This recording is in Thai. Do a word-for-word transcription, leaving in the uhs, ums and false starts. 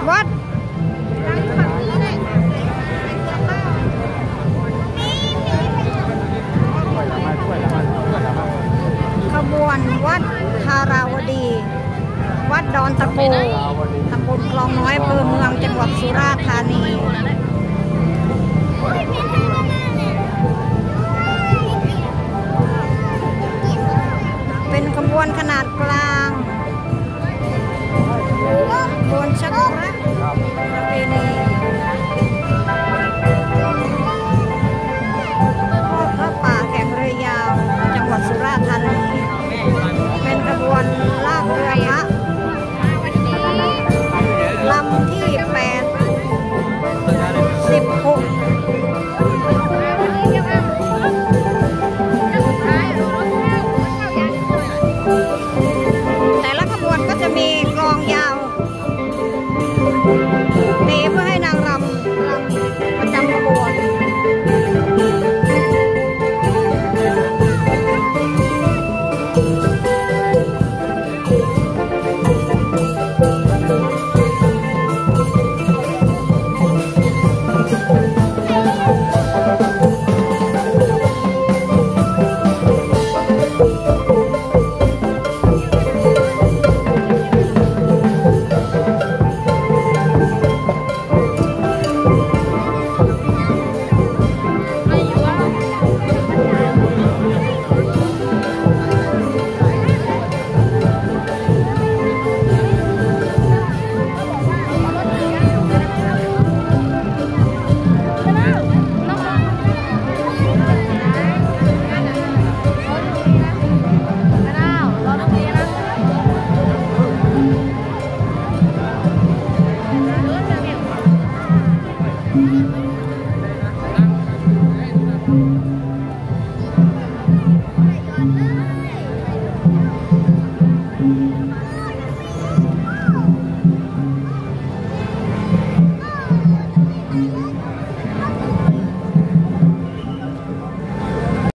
วัดขบวนวัดธาราวดี วัดดอนตะโกตำบลคลองน้อยอำเภอเมืองจังหวัดสุราษฎร์ธานีเป็นขบวนขนาดกลางขบวนชักพระประเพณีทอดพระป่าแข่งเรือยาวจังหวัดสุราษฎร์ธานีเป็นขบวนลากเรือพระลำที่แปดสิบหกแต่ละขบวนก็จะมีกลองยาวตีเพื่อให้นางรำรำประจำขบวน